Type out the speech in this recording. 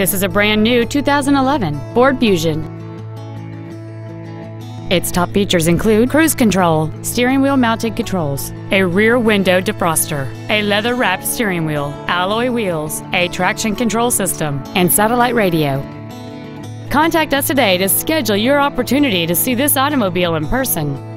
This is a brand new 2011 Ford Fusion. Its top features include cruise control, steering wheel mounted controls, a rear window defroster, a leather-wrapped steering wheel, alloy wheels, a traction control system, and satellite radio. Contact us today to schedule your opportunity to see this automobile in person.